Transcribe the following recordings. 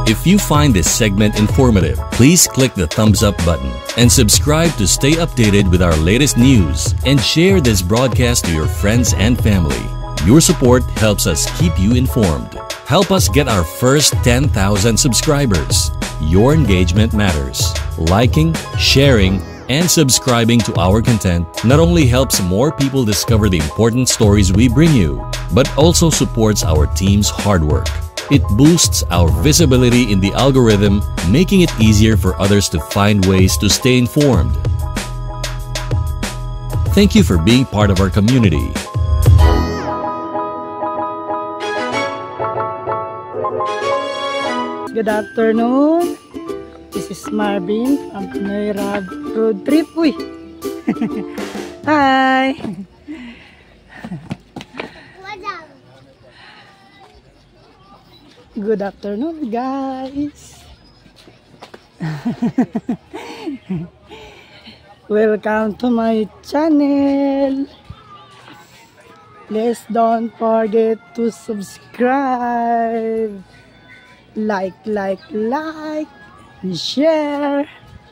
If you find this segment informative, please click the thumbs up button and subscribe to stay updated with our latest news, and share this broadcast to your friends and family. Your support helps us keep you informed. Help us get our first 10,000 subscribers. Your engagement matters. Liking, sharing, and subscribing to our content not only helps more people discover the important stories we bring you, but also supports our team's hard work. It boosts our visibility in the algorithm, making it easier for others to find ways to stay informed. Thank you for being part of our community. Good afternoon. This is Marvin from Pinoy Road Trip. Uy! Hi! Good afternoon, guys. Welcome to my channel. Please don't forget to subscribe. Like, and share.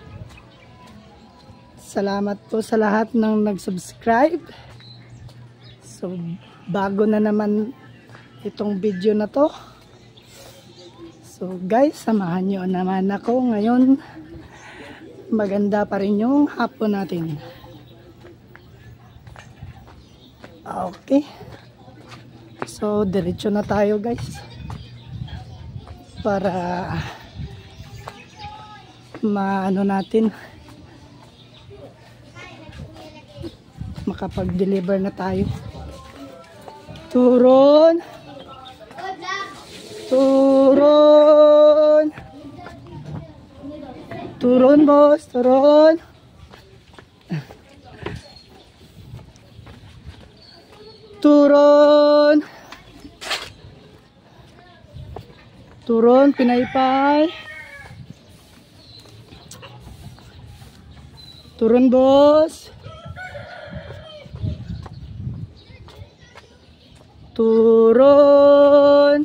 Salamat po sa lahat ng nag-subscribe. So, bago na naman itong video na to. So guys, samahan nyo naman ako ngayon. Maganda pa rin yung hapon natin. Okay. So, diretso na tayo guys. Para maano natin, makapag-deliver na tayo. Turon! Turon! Turon, boss! Turon! Turon! Turon, pinaypay! Turon, boss! Turon!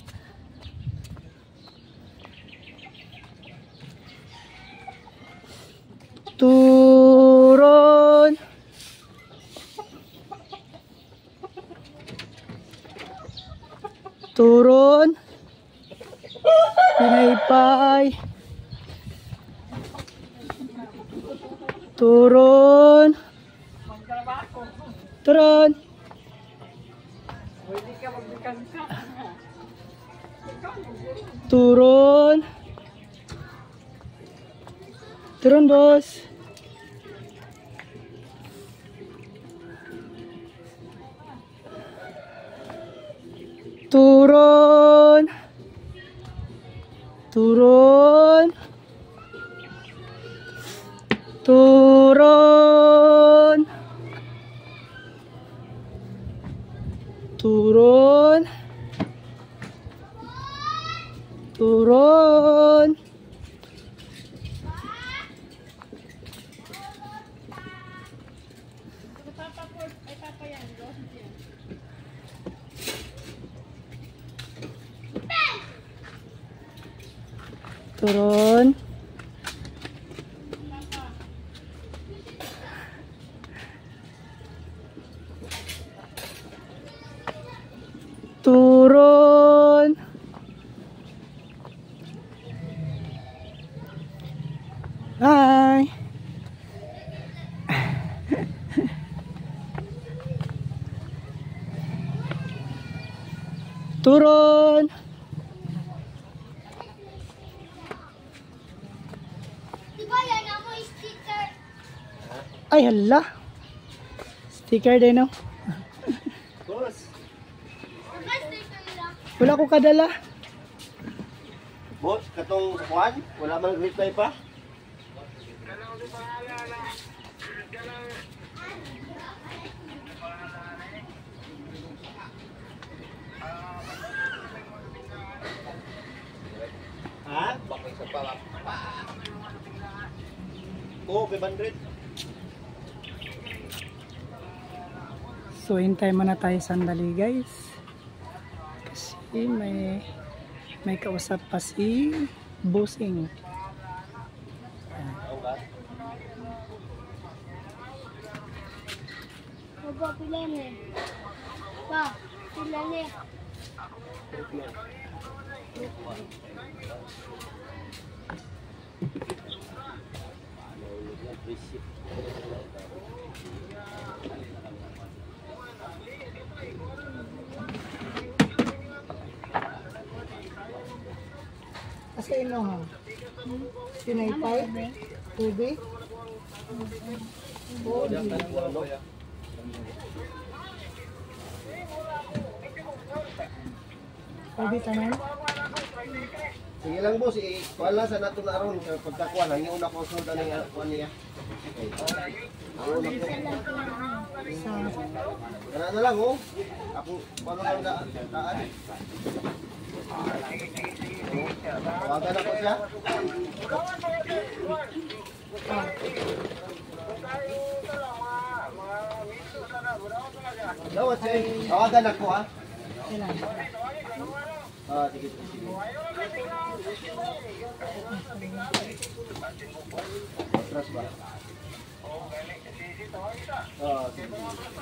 Turon! Turon! Pinaypay! Turon! Turon! Turon! Turon, boss! Turon! Turon! Turon! Turon! Turon! Turon. Turon. Hi. Turon. Ay, hala. Sticker din, no? Wala ko kadala. Boss, katong kuan, wala man reply pa. Ha? Bakit sa pala? Oh, 500. So, hintay muna tayo sandali guys. Kasi may May kausap pa si Busing. Opo, pila ni. Pa, pila ni. Kasi ino ha? Pinaypay? Tubig? Tubig tanan? Sige lang boss, wala sa nato na aron sa pagkakuan. Ang una ko sunod ang kuan niya. Ang una ko. Sa Kana na lang oh. Ako paano lang daan. Tawagan ako siya. Dawat siya. Tawagan ako ha. ilan? Sige, sige. Atras ba? Sige.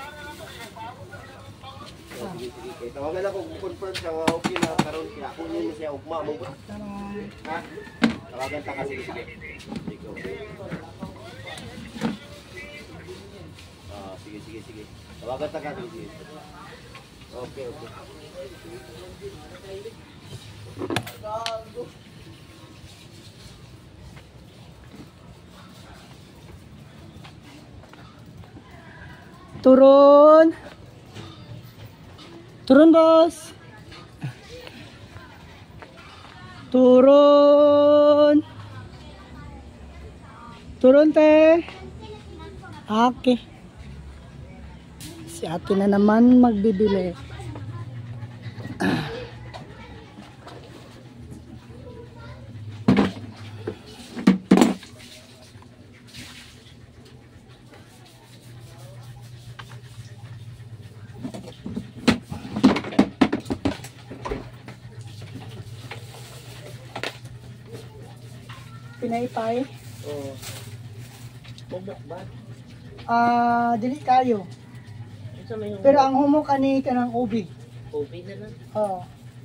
Sige. Tawagan ako confirm siya okay na karon siya. Ako niyo siya ugma mo. Ha? Tawagan ta kasi sige. Sige. Tawagan ta kasi sige. Okay. Turun. Turun, boss. Turun. Turun, te. Okay. Si ate na naman magbibili. Pinaypay? Oo. Bugak ba? Dili kayo. Pero ang humo kani kanang ubi. Ubi na lang. Oo.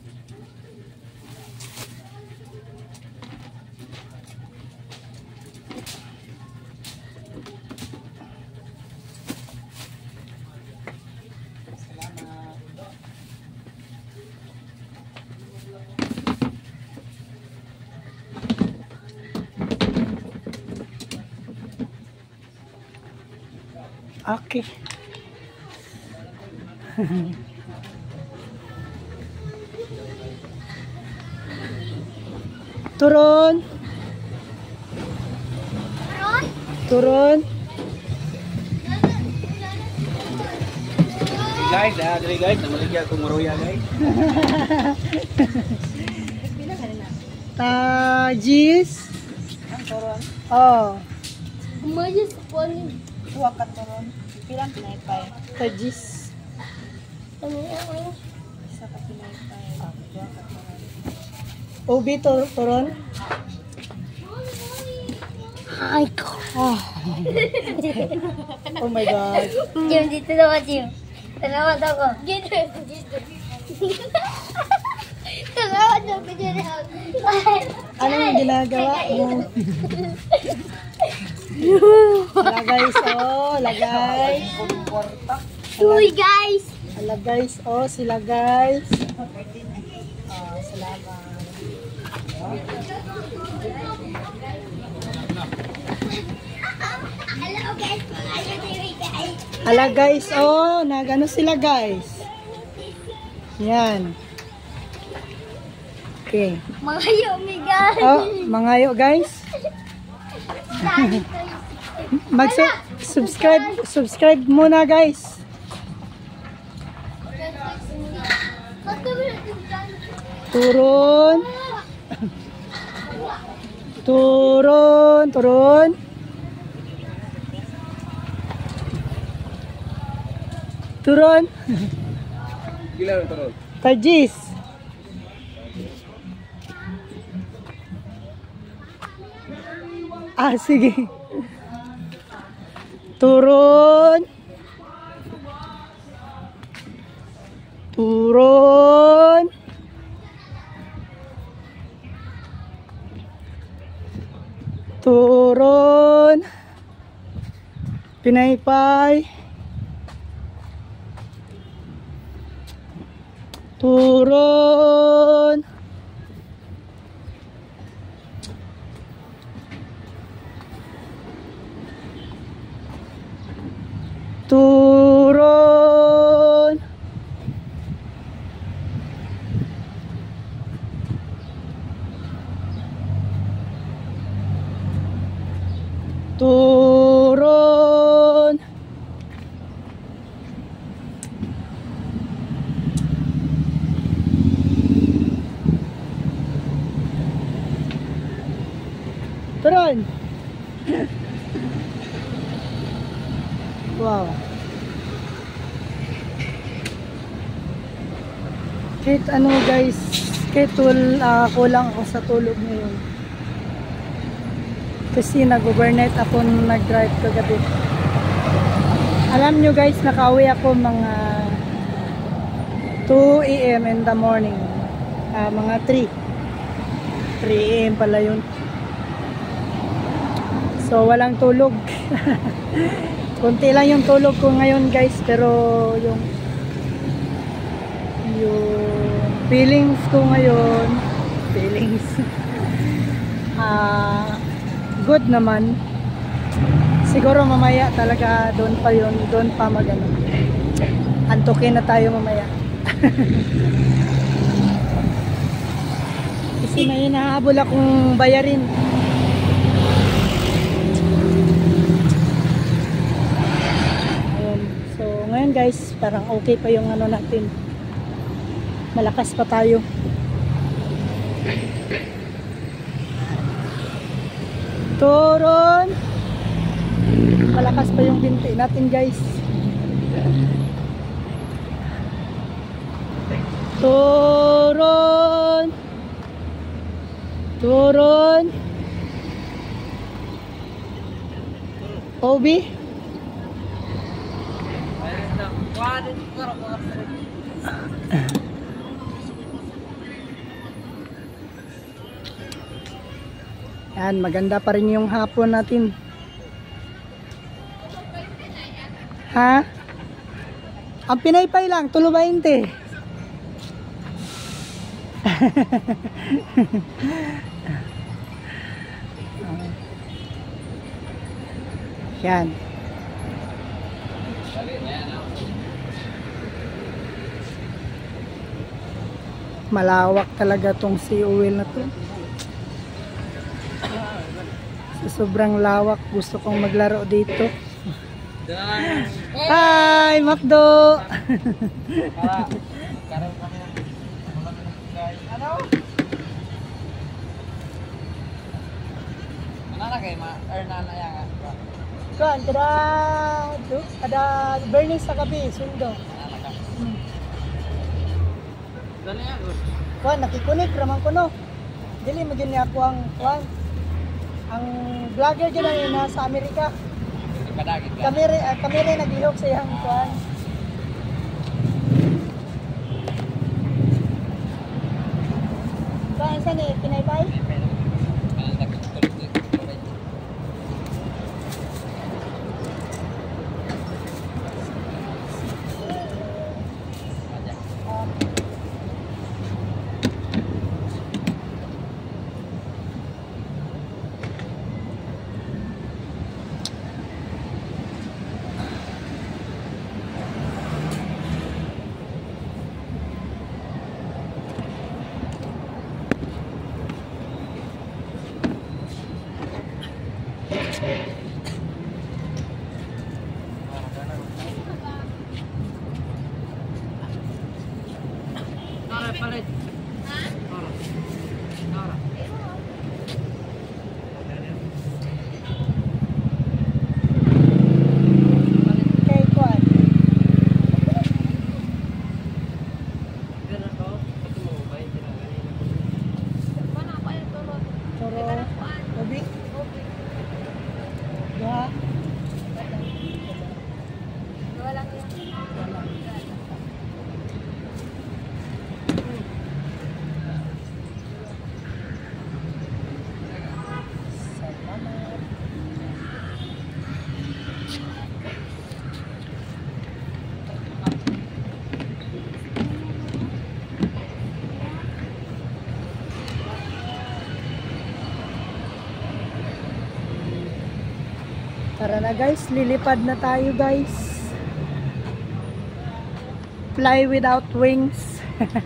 Okay. Turun. Turun. Guys, dali guys, namaligyan itong maruya guys. Tajis. Ang turon. Oh. Umayos po ni. Tuwa ka turun. Pilang pinaypay. Tajis. Ano yan? Isa ka pinaypay. Tuwa ka turun. Ubi turun. Ay ko. Oh my God. Jim, dito naman, Jim. Salamat ako. Dito. Salamat ako, Jim. Ano yung ginagawa mo? Hala guys, oh, lagay. Uy, guys. Hala guys, oh, sila guys. Oh, salamat. Hello, guys. Guys. Hala guys, oh, nagano sila guys. Yan. Okay. Mga yumi, guys. Oh, mangayo guys. Subscribe muna guys. Turun. Turun. Gila ang turun. Tajis. Ah, sige. Turon. Turon. Turon. Pinaypay. Turon. Turon. Turon. Turon. Wow. Kahit ano guys, kahit kulang ako sa tulog ngayon. Kasi nag-overnight ako nung nag-drive kagabi. Alam nyo guys, nakauwi ako mga 2 AM in the morning. Mga 3 AM pala yun. So walang tulog. Kunti lang yung tulog ko ngayon guys, pero yung feelings ko ngayon, good naman. Siguro mamaya talaga doon pa magano. Antukin na tayo mamaya. Kasi may hinahabol akong bayarin. Ayun. So ngayon guys, parang okay pa yung ano natin. Malakas pa tayo. Turon. Malakas pa yung binti natin guys. Turon. Turon. Obi. Yan, maganda pa rin yung hapon natin. Ha? Ang pinaypay lang, tulo 20. Yan. Malawak talaga tong sea oil na to. Sobrang lawak, gusto kong maglaro dito. Hi, Macdo. Kan, ada burning sa gabi, sundo. Kan, nakikunik raman ko no. Dili magini ako ang vlogger dyan ay nasa Amerika. Kami rin naghihok sa iyang kuhan. Saan saan eh? Pinaypay? Tara guys, lilipad na tayo guys. Fly without wings.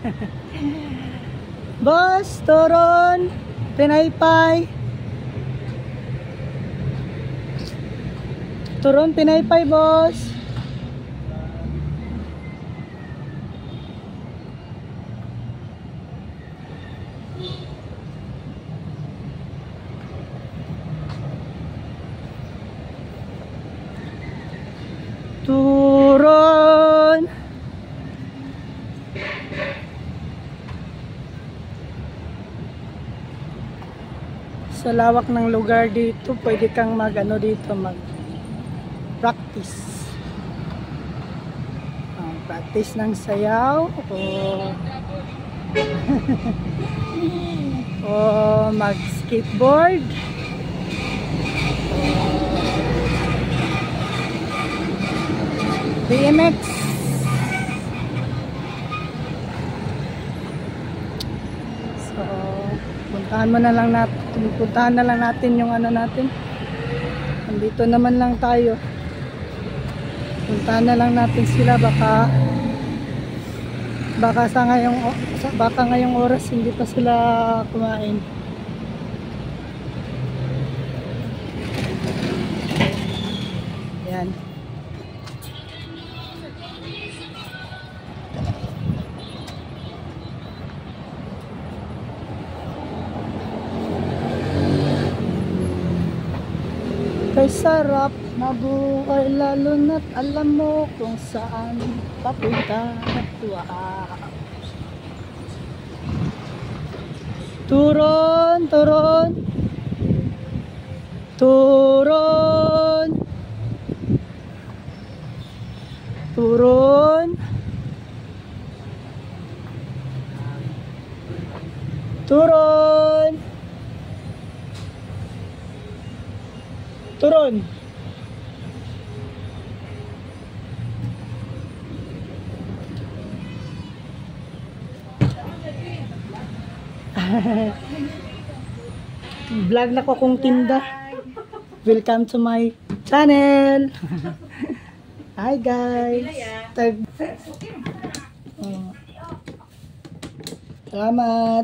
Boss, turon, pinaypay. Turon, pinaypay, boss. Turon. Sa lawak ng lugar dito, pwede kang dito, mag-practice. Practice ng sayaw o mag-skateboard. BMX. So, puntahan na lang natin yung natin. Nandito naman lang tayo. Puntahan na lang natin sila, baka ngayong oras hindi pa sila kumain. Yan. Kay sarap mabuhay, lalo na't alam mo kung saan papunta. Wow. Turon, turon, turon, turon, turon, turon. Vlog na ko kung tinda. Welcome to my channel. Hi guys. Salamat.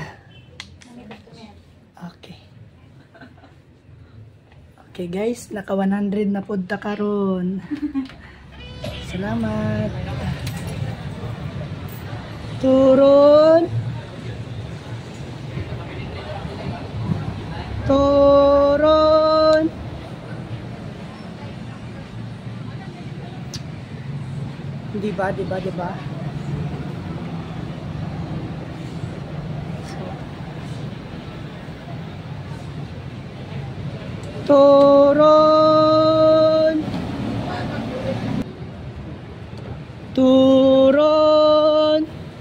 Okay. Okay guys, naka 100 na punta karon. Salamat. Turon. Turon. Diba? Turon. Turon.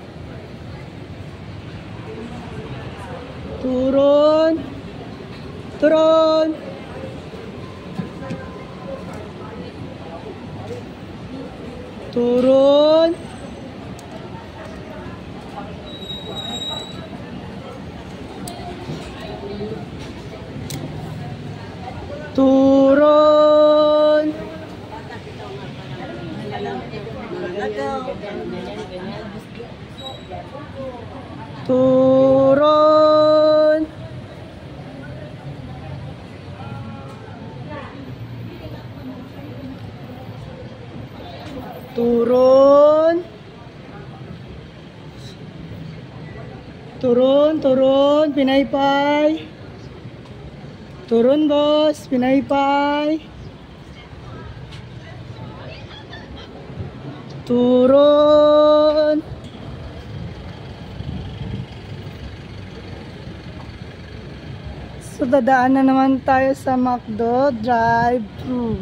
Turon. Turon. Turon. Turon. Turon. Turon. Turon, turon, pinaypay. Turon boss, pinaypay. Turon. So dadaan na naman tayo sa McDo drive-thru.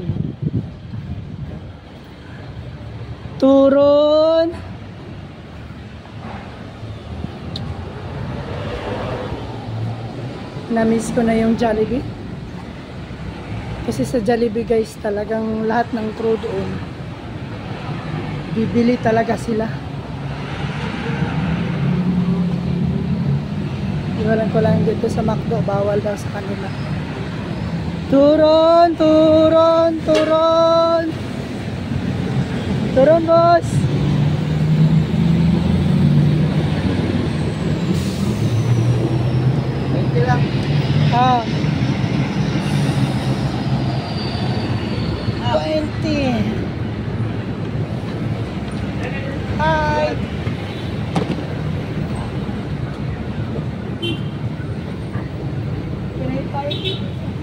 Turon. Na-miss ko na yung Jollibee. Kasi sa Jollibee guys, talagang lahat ng crew doon bibili talaga sila. Iwalan ko lang dito sa McDo, bawal daw sa kanila. Turon, turon, turon. Turon, boss. Ito lang. Ah. 20. Hi. Pinay-pay.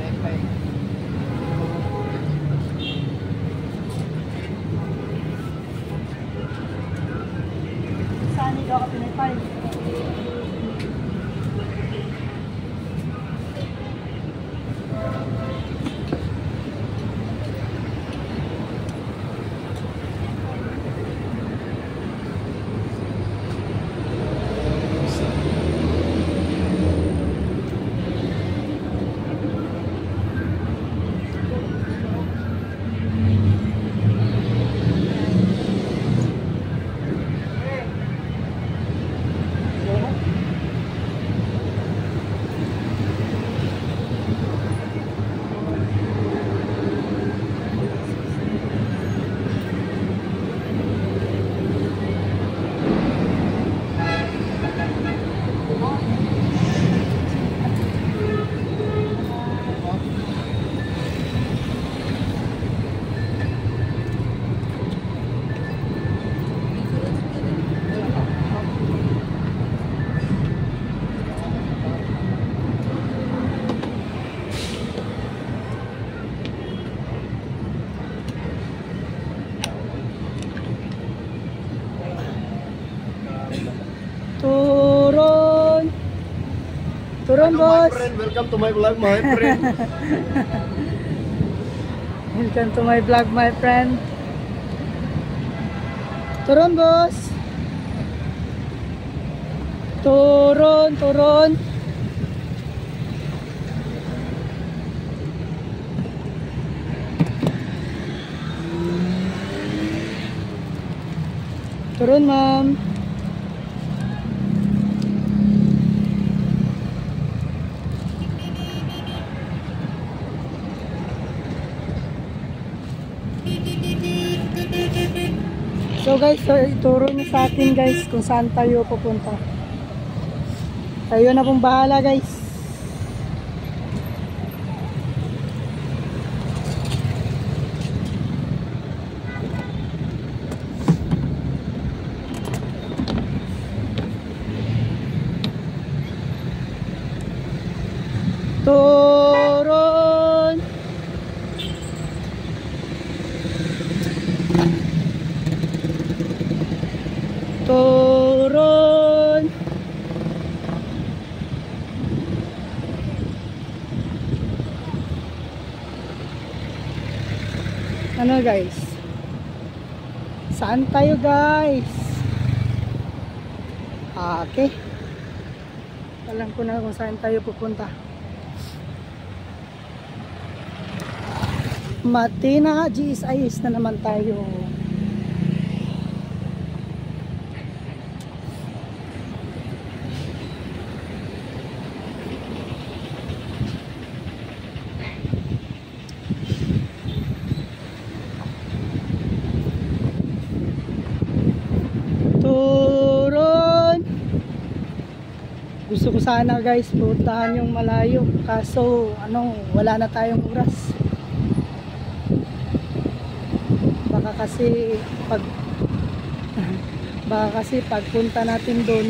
Saan ikaw ka pinay-pay? Turon. Turon, boss. Welcome to my vlog, my friend. Welcome to my vlog, my friend. Turon, boss. Turon, turon. Turon, ma'am. So guys, so ituro niyo sa atin guys kung saan tayo pupunta. Tayo na pong bahala guys. Turon. Turon. Ano guys? Saan tayo guys? Okay. Alam ko na kung saan tayo pupunta. Matina GSIS na naman tayo. Turon. Gusto ko sana guys puntahan yung malayo, kaso wala na tayong oras. Baka kasi pagpunta natin doon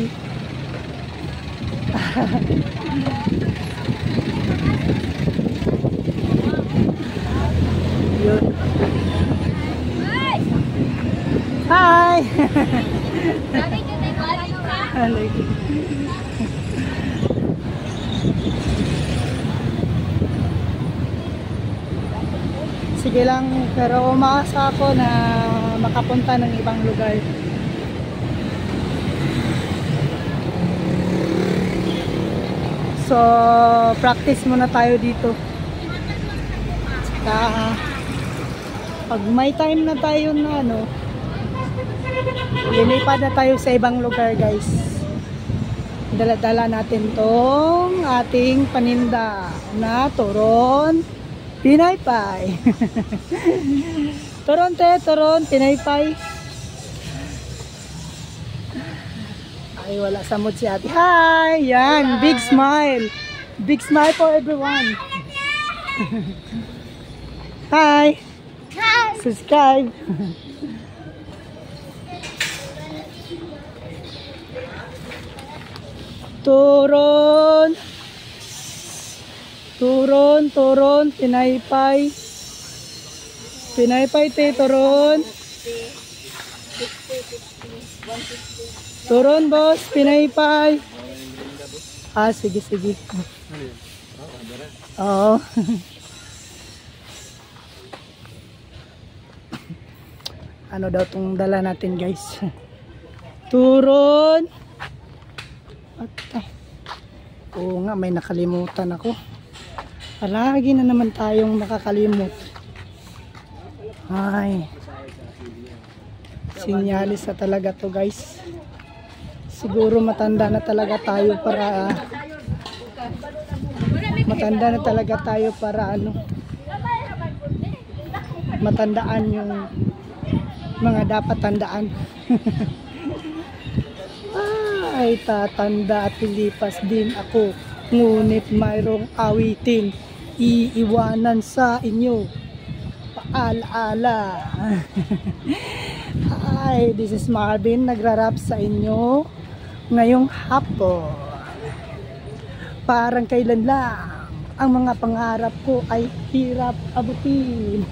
yun. Hi. Sige lang, pero umaasa ako na makapunta ng ibang lugar. So, practice muna tayo dito. Saka, pag may time na tayo na lilipad na tayo sa ibang lugar guys. Dala-dala natin tong ating paninda na turon, Pinaypay. Turon te, turon, pinaypay. Ay, wala sa mood si ate. Hi! Yan, big smile. Big smile for everyone. Hi! Subscribe. Turon. Turon, turon, pinaypay. Pinaypay te, turon. Turon boss, pinaypay. Ah, sige, sige. Oo. Ano daw tong dala natin guys? Turon. Oo nga, may nakalimutan ako. Palagi na naman tayong nakakalimot. Ay. Sinyalis na talaga to guys. Siguro matanda na talaga tayo para ano, matandaan yung mga dapat tandaan. Ay, tatanda at lilipas din ako, ngunit mayroong awitin iiwanan sa inyo, paalaala. Hi, this is Marvin, nagrarap sa inyo ngayong hapon. Parang kailan lang ang mga pangarap ko ay hirap abutin.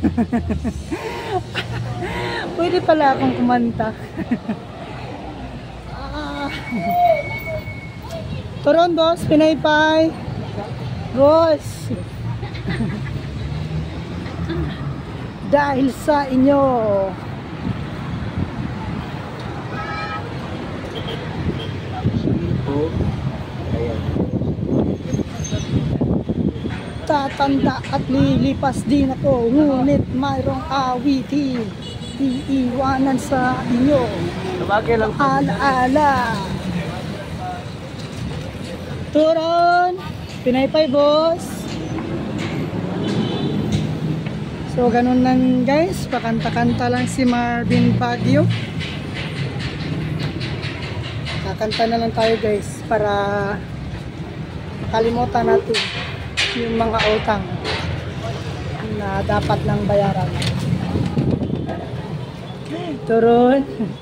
Pwede pala akong kumanta. Turon boss, pinaypay. Boss. Dahil sa inyo. Tatanda at lilipas din ako, ngunit mayroong awitin iiwanan sa inyo, alaala. Turon, pinaypay boss. So ganun lang guys, pakanta-kanta lang si Marvin Baguio. Kakanta na lang tayo guys para kalimutan natin yung mga utang na dapat lang bayaran. Turon.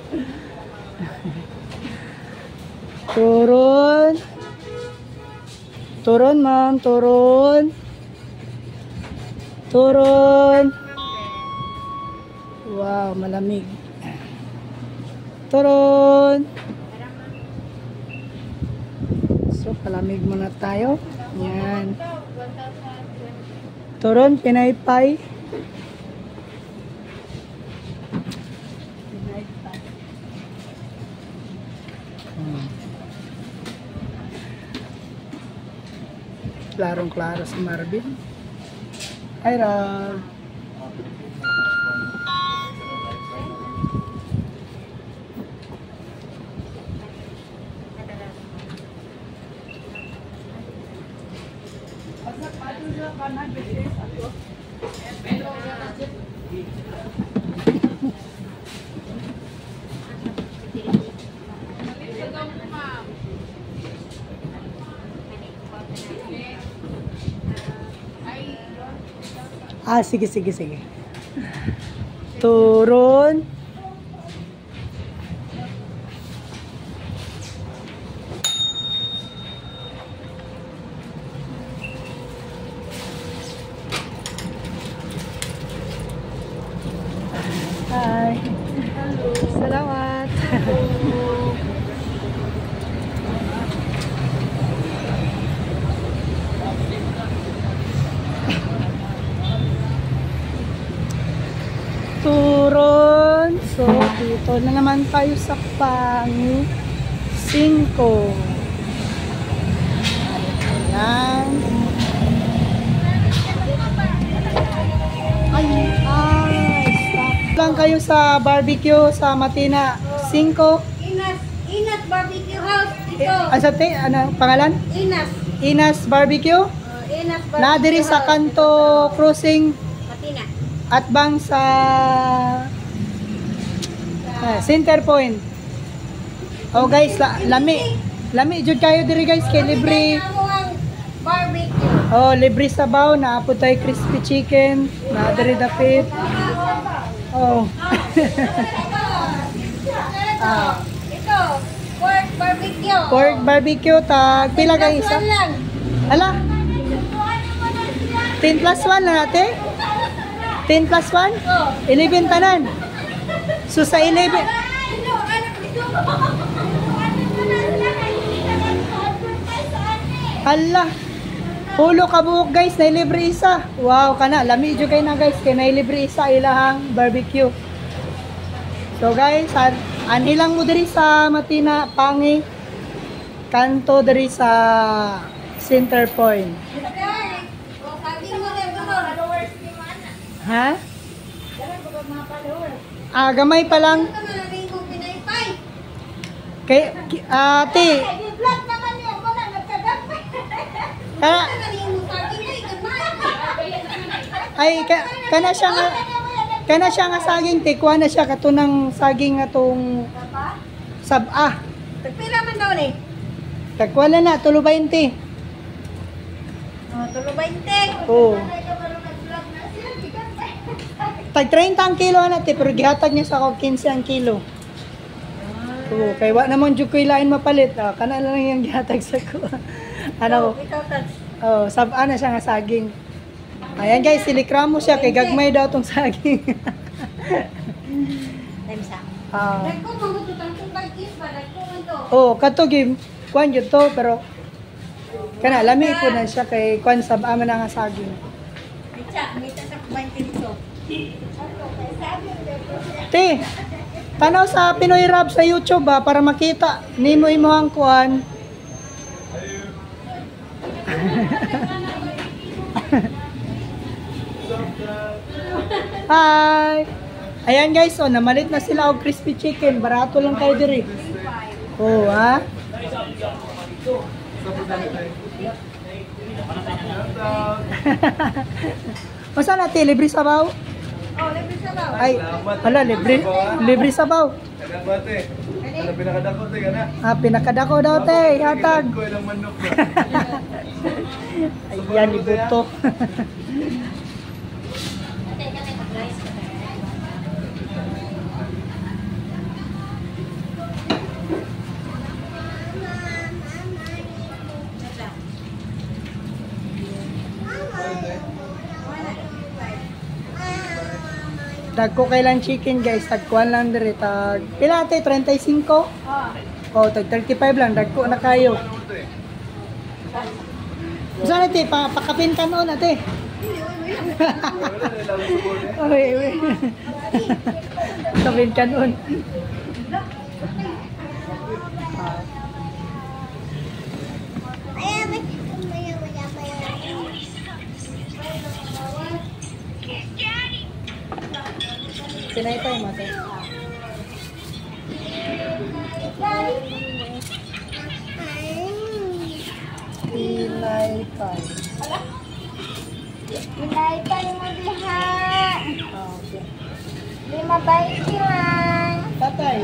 Turon. Turon ma'am, turon. Turon. Wow, malamig. Turon. So, palamig muna tayo. Yan. Turon, pinaypay. Klarong-klaro si Marvin. Hi, Rob. Ah, sige, sige, sige. Turon. Hi. Hello. Salamat. Turon. So, dito na naman tayo sa Pangi 5. Ayan. Stop lang kayo sa barbecue sa Matina 5. Inas Barbecue House. Ito. Ano pangalan? Inas. Inas Barbecue? Sardinas Na diri sa kanto crossing Matina. at bang sa Center Point. Oh guys, lami jud kayo diri guys kay libre. Barbecue. Oh, libre sabaw na apod tay crispy chicken, na diri dapit. Oh. Ito, pork barbecue. Pork barbecue tag pila ka isa? Lang. Ala. 10 plus 1 na natin? 10 plus 1? 11 tanan. So sa 11 Hala. Pulo ka buhok guys, na libre isa. Wow, kana lami jud kay na guys, kay na libre isa ilahang barbecue. So guys, anilang mo diri sa Matina Pangi. Kanto diri sa Center Point. Ha? Gamay pa lang. Kay ate. Kana siya nga saging tikwa na siya katunang saging atong sab-a. Pila man daw ni? Tagwala na tulo 20. Tulo 20. Oh. Tag 30 ang kilo na te pero gihatag niya sa ako 15 ang kilo. Oh, kay wa naman jud ko ilain mapalit. Kana lang yung gihatag sa ko. Ano? Oh, sab-a na siya nga saging. Ayan guys, silikramo siya kay gagmay daw tong saging. Oh, kato gim kuan jud to pero kana lami po na siya kay kuan sab-a man nga saging. Te, tanaw sa Pinoy Rap sa YouTube para makita nimo imong kuan. Hi! Ayan guys, oh, namalit na sila og crispy chicken. Barato lang kayo diri. Oh, ha? Masa natin, libre sabaw? Oh, libre sabaw. Ay, wala, libre sabaw. Ano pinakadako te kana? Pinakadako daw te, hatag. Ko ilang manok ba? Ayan, ibuto. Dagko kailan chicken guys, tagkuan lang diri tag. Pila ate 35? Oh, tag 35 lang, dagko na kayo. Saan ate pakapin kanon ate? Oy. Kapin kanon. Sinay pa yung mate. Sinay pa. Sinay pa mo diha. Okay. 5.20 lang. Tatay.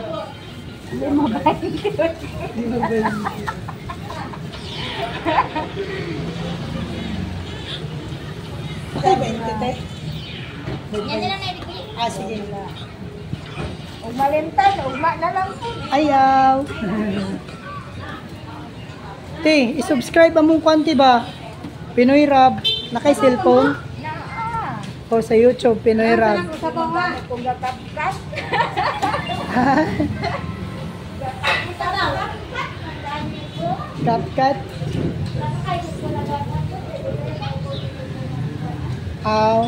5.20. 5.20. Tatay, 20 te. Yan na lang na Sige na. Umalintan, ugma na lang. Ayaw. Te, isubscribe among kwanti ba? Pinoy Rap. Nakay cellphone? Naa. O sa YouTube, Pinoy Rap. Sa bawah, kung gatapkas. Cut. Aw.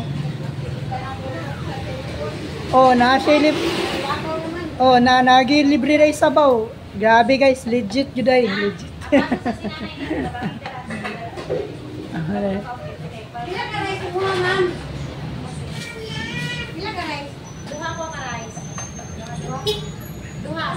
Oh, nagi libre ray sabaw. Grabe guys, legit jud ay, legit. Pila ka rice mo, ma'am? Pila ka rice? Duha ko ka rice. Duha.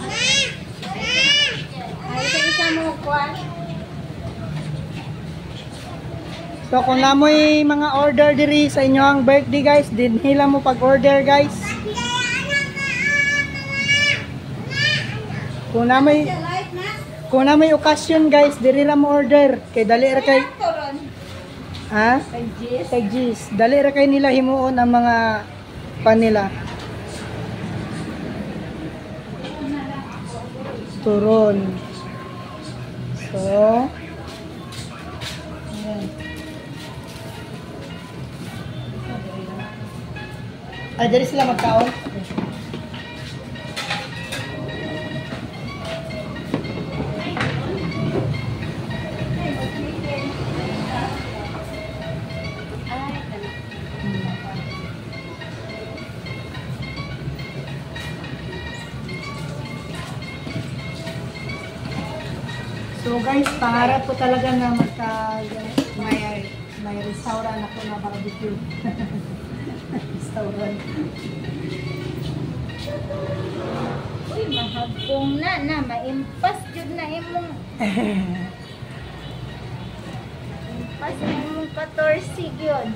Ay, isa mo kuan. So kung namoy mga order diri sa inyo ang birthday guys, dinhi lang mo pag-order guys. Kung namoy okasyon guys, diri lang mo order. Kay dali ra kay ha? Kay G's. Dali ra kay nila himuon ang mga panila. Turon. So, ayan. Ay, dali sila magkaon. So guys, pangarap ko talaga na may restaurant ako na barbecue. Restaurant. Uy, mahagpong na, maimpas jud na imong. Impas na imong 14 yun.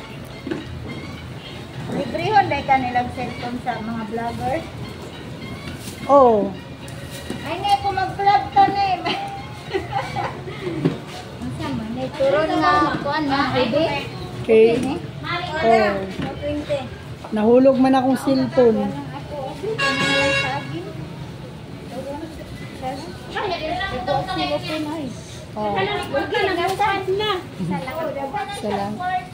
Librehon dahil ka nilang cellphone sa mga vlogger. Oh, Ay, na ako mag-vlog to na eh. Ang sama, may turon nga kuan na, baby. okay. Oh. 20. Nahulog man akong cellphone. Oh, salam.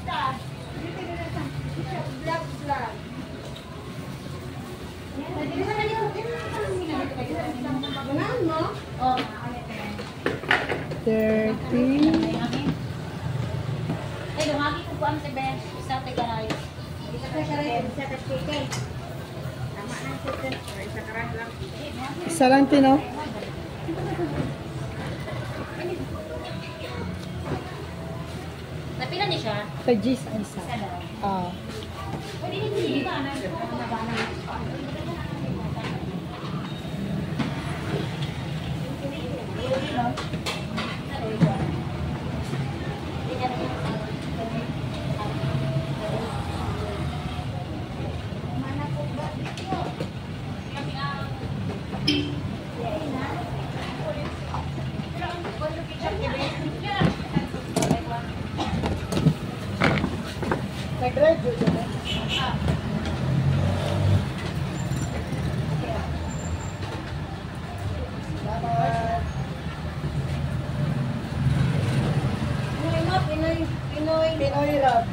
Oh. 30. Ay, lumagi ko po ang tebe. Isa tagahay. Isa tagahay. Isa tagahay. Tama na ito. Isa karah lang. Isa lang tino. Napila ni siya? Kay G's ang isa. Ah. Pwede hindi ba? Nag-drive yun. Pinoy Rab.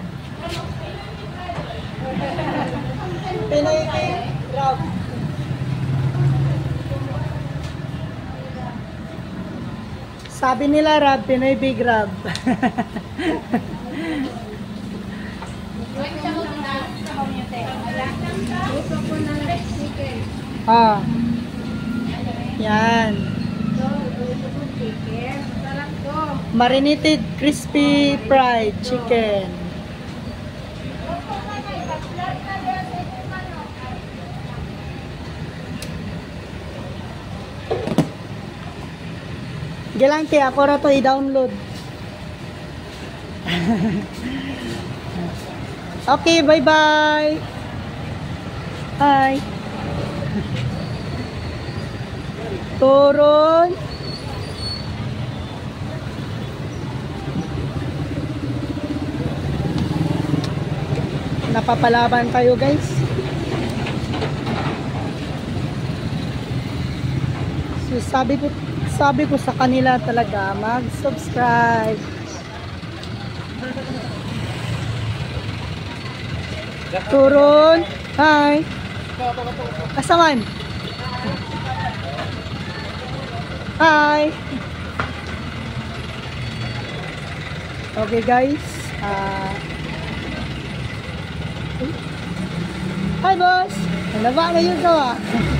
Pinoy Rab. Sabi nila Rab, Pinoy Big Rab. Ah. Yan. Marinated crispy fried chicken. Gilang kaya ako na to i-download. Okay, bye-bye. Bye. Turon. Napapalaban tayo guys. So sabi ko sa kanila talaga mag-subscribe. Turon. Hi. Asaman. Hi. Okay guys. Hi boss. Nalaba na yun gawa.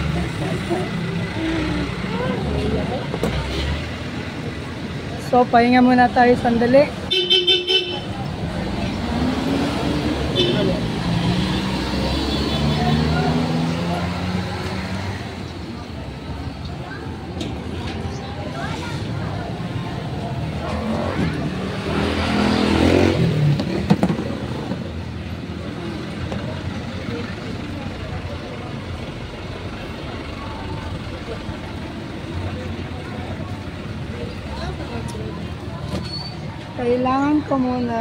So pahinga muna tayo sandali. Kailangan ko muna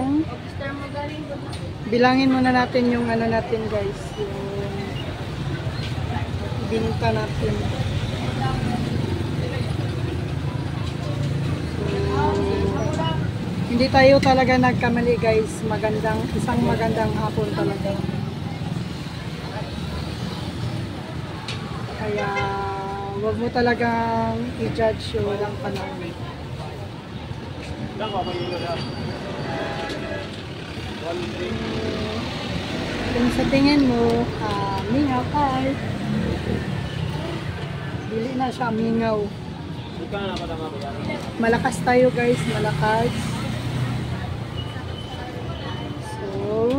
bilangin muna natin yung ano natin guys, yung binta natin. Hindi tayo talaga nagkamali guys. Isang magandang hapon talaga. Kaya wag mo talagang i-judge yung walang panahon. Kung sa tingin mo, mingaw ay dili na siya mingaw. Malakas tayo guys, malakas. So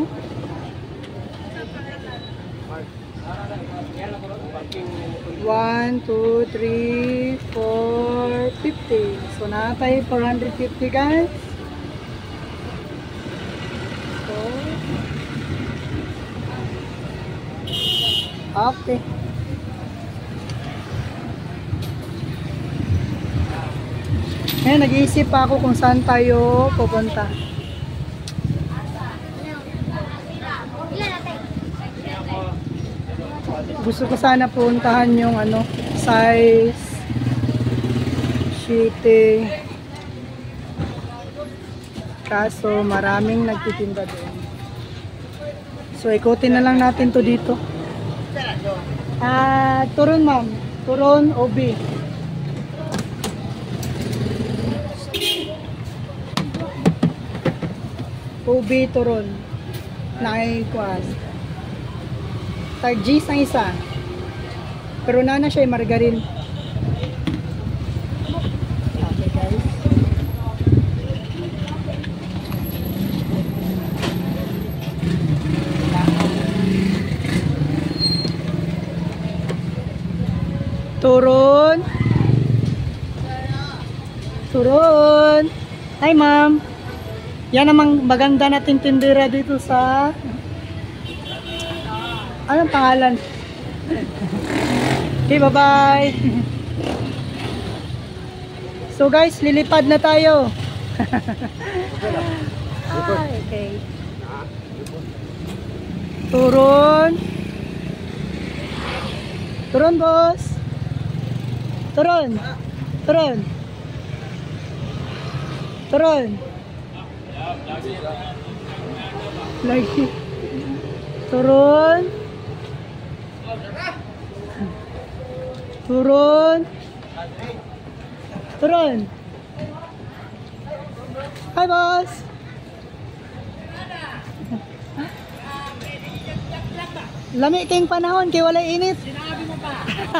1, 2, 3, 4, 50. So na tayo 450 guys. So okay. Ngayon, nag-iisip pa ako kung saan tayo pupunta. Gusto ko sana puntahan yung ano, size, city. Kaso maraming nagtitinda doon. So ikutin na lang natin to dito. Turon ma'am. Turon, OB. OB Turon. Naikuas. Tag-G's ang isa. Pero na siya yung margarine. Okay guys. Turon. Turon. Hi ma'am. Yan namang maganda nating tindera dito sa... Anong pangalan? Okay, bye-bye. So guys, lilipad na tayo. Okay. Turon. Turon, boss. Turon. Turon. Turon. Lagi. Turun. Turun. Turun. Hi, boss. Lami kayong panahon, kay walay init. Sinabi mo pa.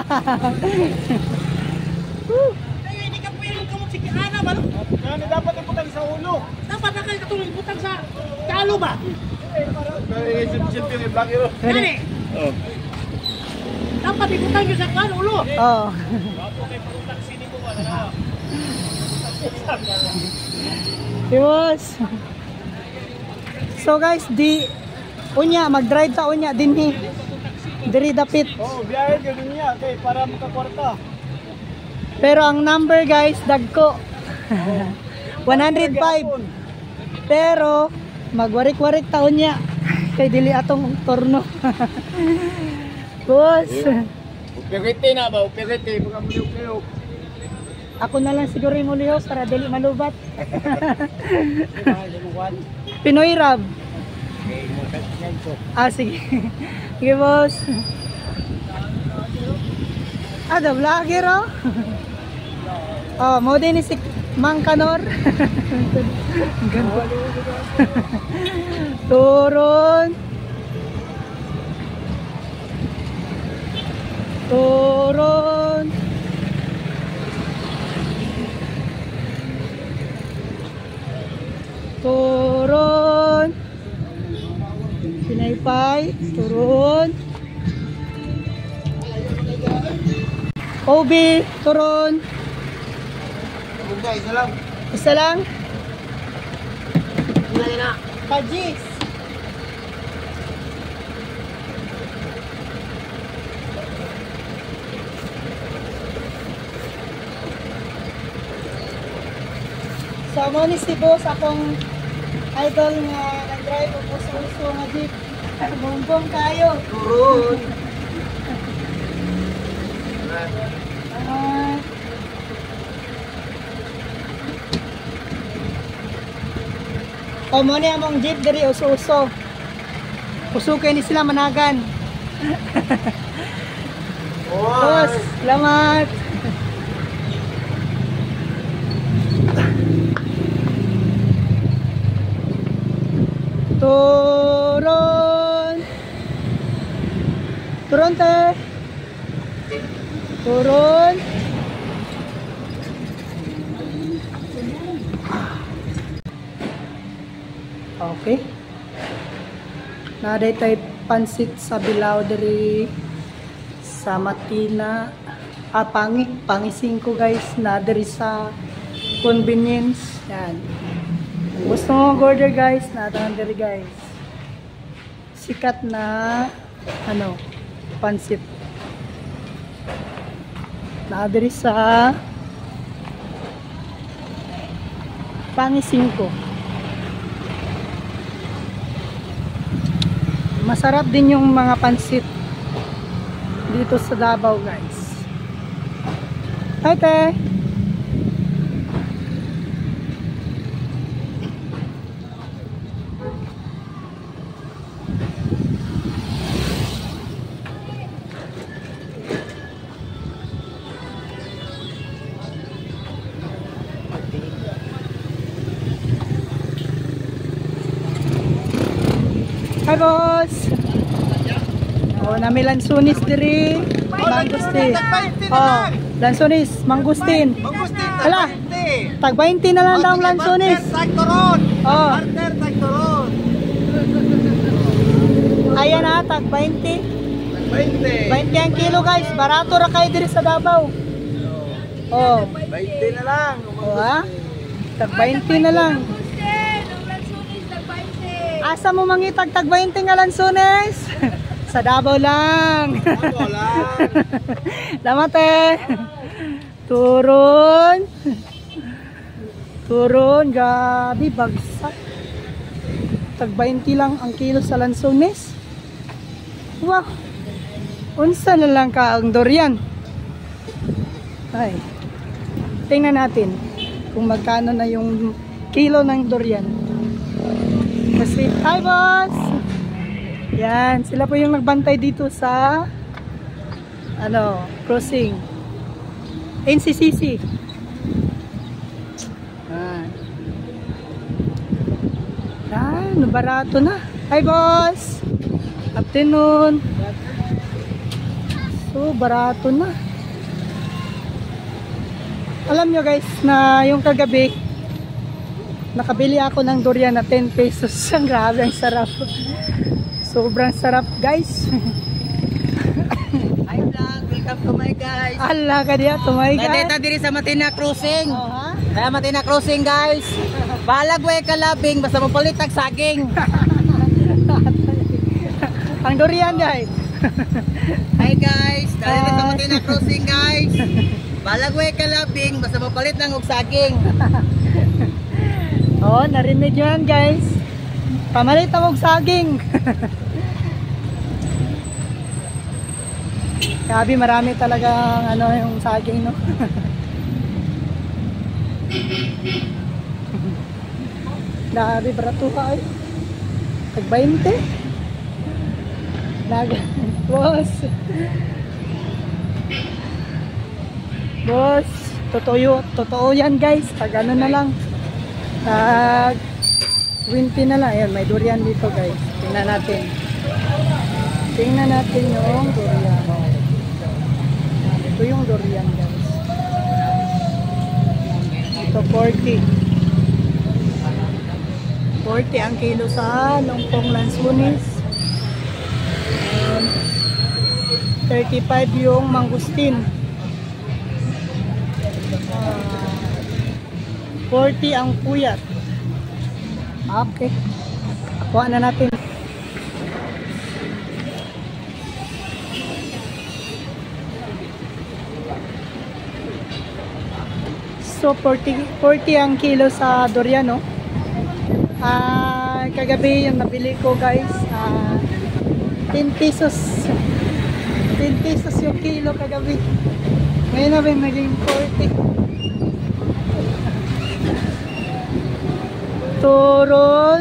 Hindi ka pwede kamot si Ana ba? Ano dapat iputang sa ulo? Dapat na kayo katulong iputang sa kalo ba? Gani? Dapat iputang yun sa kalo ulo. Oo. Yes. So guys, mag-drive ta unya dinhi. Diri dapit. Oh, biyahe gyud niya kay para makakwarta. Pero ang number guys, dagko. 105. Pero magwarik-warik taon niya. Kay dili atong torno. Boss. Upiriti na ba? Upiriti pagka muliyok-liyok. Ako na lang siguro yung mulihos para dili malubat. Pinoy Rab. Sige. Sige, boss. The vlogger, oh. Oh, mo din si Mang Kanor. Turun. Turun. Turun. Pinaypay. Turun. OB. Turun. Isa lang. Isa lang. Hindi na. Pajis. So mo ni si boss akong idol nga nag-drive o puso nga jeep. Bongbong kayo. Turun. O mo ni among jeep diri uso-uso. Usukay ni sila managan. Boss, salamat. Turun. Turun te. Turun. Okay. Naday tayo pansit sa Bilao diri sa Matina. Pangi 5 guys na diri sa convenience. Yan. Gusto mo order guys, natangan diri guys. Sikat na pansit. Na diri sa Pangi 5. Masarap din yung mga pansit dito sa Davao guys. Hi te! Hi boss! Nami lansunis diri. Mangustin. Lansunis, mangustin. Hala, tag 20 na lang daw lansunis. Partner, tagturon. Ayan na, tag 20. 20 ang kilo guys. Barato ra kayo diri sa Davao. 20 na lang. Tag 20 na lang. Asa mo mangitag tag 20 nga lansunes? Sa Davao lang. Salamat eh. Turun. Turun, gabi bagsak. Tag 20 lang ang kilo sa lansunes. Wow. Unsa na lang ka ang durian. Ay. Tingnan natin kung magkano na yung kilo ng durian. Kasi, hi boss! Yan, sila po yung nagbantay dito sa crossing NCCC. Barato na. Hi boss! Afternoon. So, barato na. Alam nyo guys na yung kagabi nakabili ako ng durian na 10 pesos. Ang grabe, ang sarap. Sobrang sarap guys. Hi vlog, welcome to my guys. Allah ka diya, to my guys. Nadeta diri sa Matina Crossing. Kaya Matina Crossing guys. Balagwe kalabing basta mapalit ang saging. Ang durian guys. Hi guys, dali sa Matina Crossing guys. Balagwe kalabing basta mapalit ng og saging. Narinig nyo yan guys. Pamalit ang og saging. Grabe, marami talaga yung saging, no? Grabe, barato ka ay. Tag 20. Boss. Boss, totoo yan guys. Pag na lang. Tag 20 na lang. Ayan, may durian dito guys. Tingnan natin. Tingnan natin yung durian. Ito yung durian guys. Ito 40. 40 ang kilo sa Longpong Lansunis. 35 yung mangustin. 40 ang puyat. Okay. Kuha na natin. So 40 ang kilo sa durian, no? Kagabi yung nabili ko, guys, 10 pesos. 10 pesos yung kilo kagabi. Ngayon na may naging 40. Turon.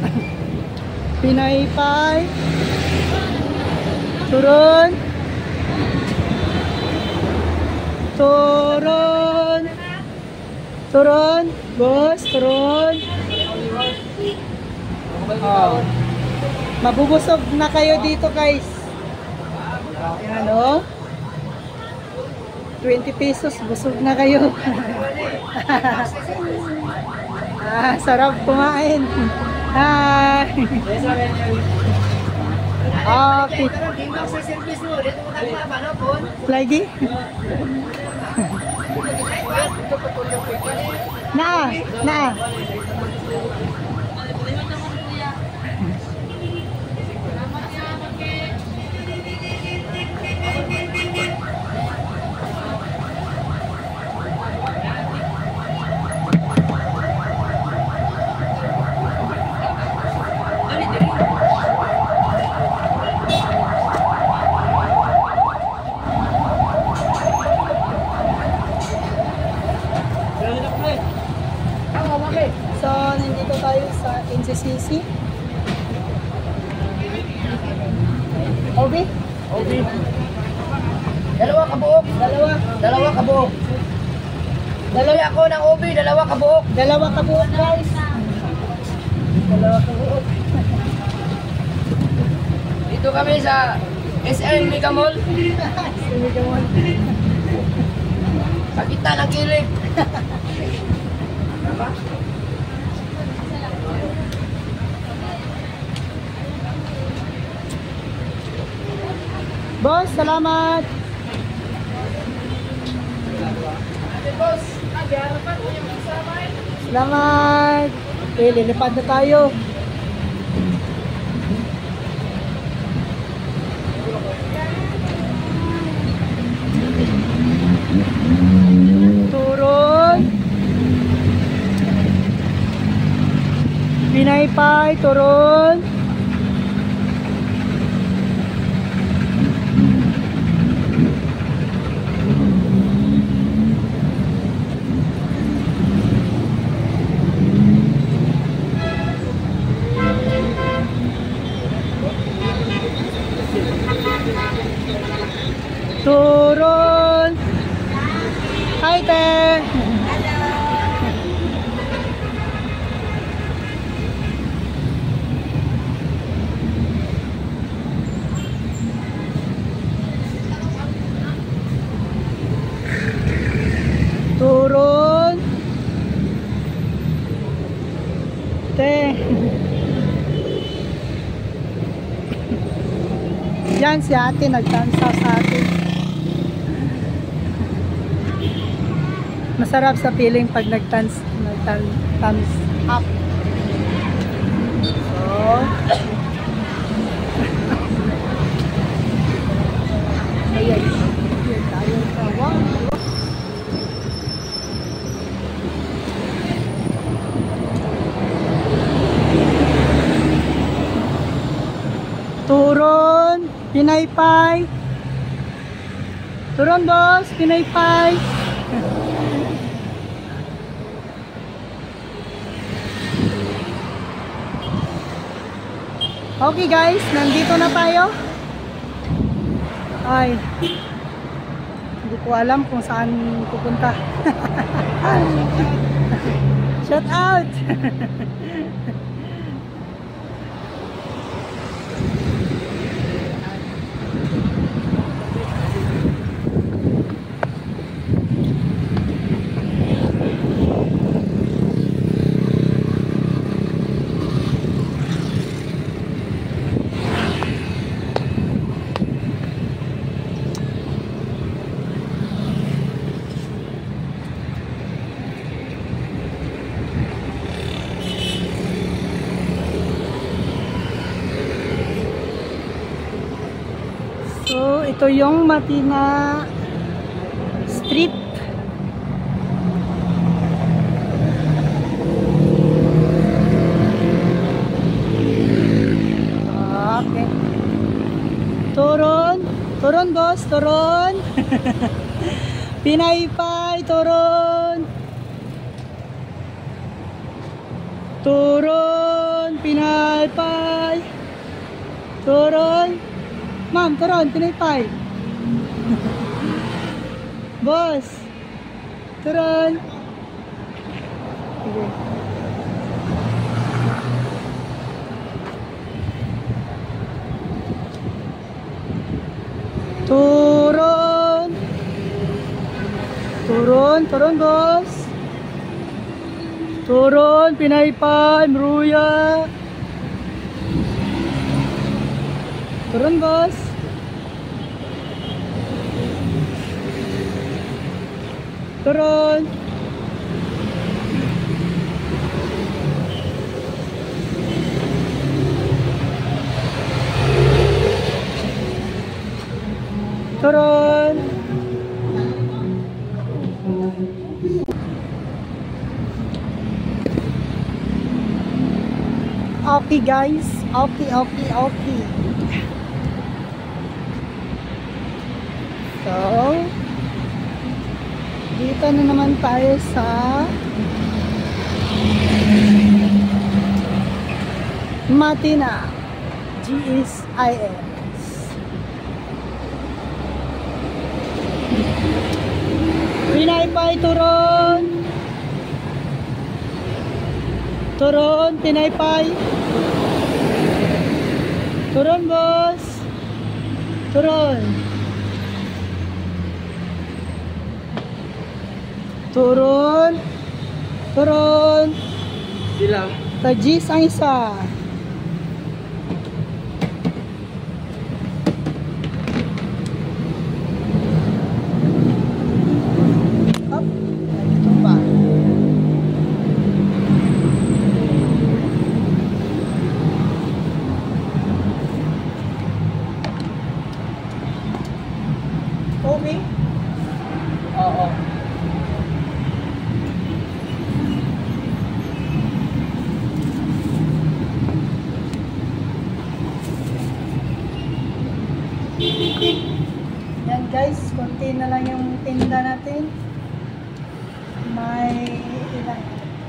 Pinaypay. Turon. Turon. Turon. Boss, turon. Oh. Mabubusog na kayo dito, guys. Ayan, oh. 20 pesos, busog na kayo. Sarap kumain. Hi. Okay. Lagi? Na. So, nandito tayo sa NCCC. Obi? Dalawa kabuok. Dalawa kabuok. Dalawa ako ng ubi, dalawa kabuok. Dalawa kabuok, guys. Dalawa kabuok. Dito kami sa SM Mega Mall. Sa gitna ng kilig. Boss, salamat. Salamat. Okay, lilipad na tayo. Turon. Pinaypay, turon. Turon. Hi, te. Turon. Te. Yan si ate, nagtansa sa atin. Masarap sa feeling pag nag-thumbs up. So, ayan. Ayan tayo sa wang. Turon, pinaypay. Turon, boss, pinaypay. Okay guys, nandito na tayo. Ay, hindi ko alam kung saan pupunta. Shout out! So, ito yung Matina Street. boss, turon. Pinaypay, turon. Turon, pinaypay. Turon. Ma'am, turon, pinaypay. Boss. Turon. Okay. Turun. Turun, turun boss. Turun, pinaypay, meruya. Turun boss. Turun. Turun. Okay guys, okay. So, dito na naman tayo sa Matina GSIS. Pinaypay, turon. Turon, pinaypay. Turon, boss. Turon. Turon. Turon. Sila. Tajis ang isa. Up. Ito pa. Okay? Oo. Yan guys, konti na lang yung tinda natin. May ilan?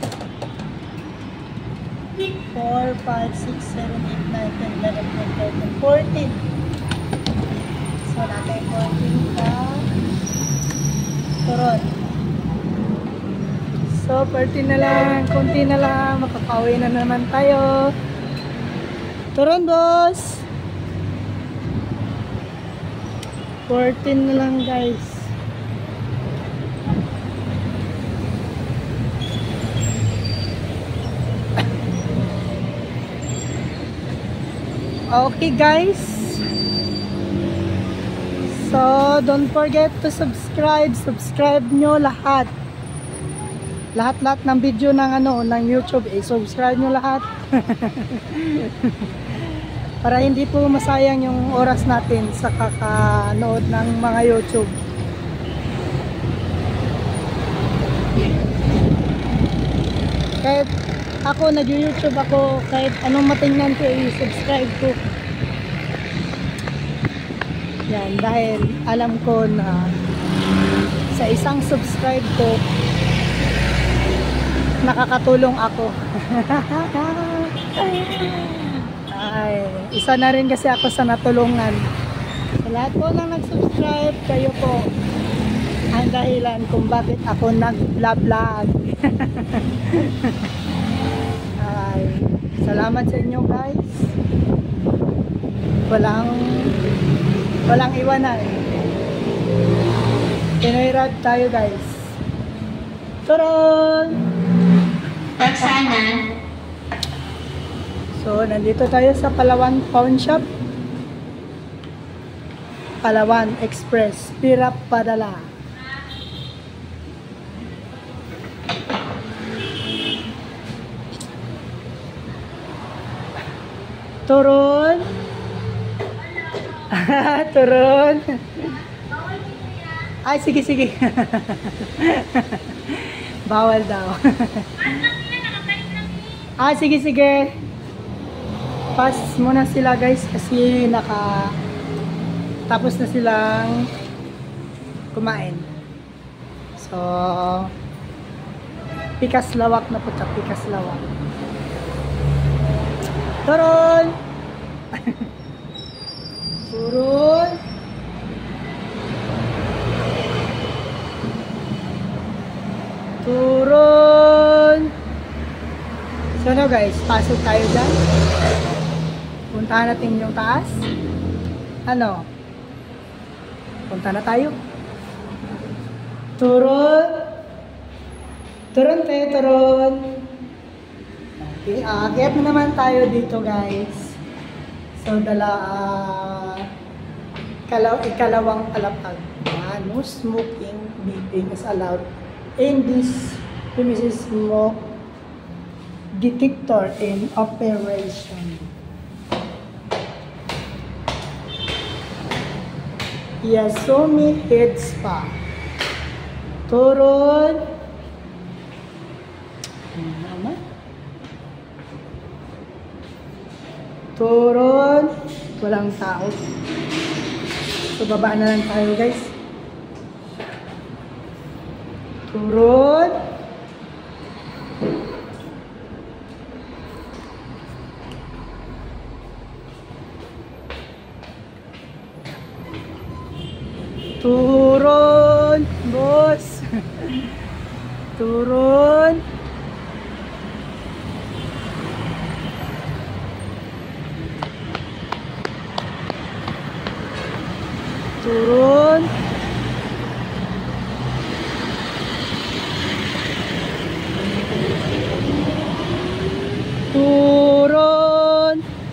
4, 5, 6, 7, 8, 9, 10, 11, 12, 13, 14. So natin 14 ka turon. So 14 na lang, konti na lang, makakauwi na naman tayo. Turon boss. 14 na lang guys. Okay guys. So don't forget to subscribe. Subscribe nyo lahat. Lahat ng video ng ng YouTube, subscribe nyo lahat. Para hindi po masayang yung oras natin sa kakanood ng mga YouTube. Kahit ako nag-YouTube ako, kahit anong matingnan ko, i-subscribe ko. Yan, dahil alam ko na sa isang subscribe ko, nakakatulong ako. Ay, isa na rin kasi ako sa natulungan. Sa lahat po nang nag-subscribe, kayo po ang dahilan kung bakit ako nag-vlog. Ay, salamat sa inyo guys. Walang iwanan. Pinoy Rad tayo guys. Turon! Roxana. So, nandito tayo sa Palawan Pawn Shop. Palawan Express. Pirap Padala. Turon. Turon. Ay, sige. Bawal daw. Ah, sige. Pass muna sila guys kasi tapos na silang kumain. So, pikas lawak na po siya, pikas lawak. Turun! Turun! Turun! So no guys, pasok tayo dyan. Puntahan natin yung taas. Ano? Punta na tayo. Turun! Turun tayo, turun! Okay, akyat na naman tayo dito guys. So ikalawang palapag. No smoking, vaping is allowed in this premises smoke detector in operation. Yasumi Head Spa. Turun. Turun. Walang tao. So baba na lang tayo guys. Turun. Turun, boss. Turun. Turun. Turun.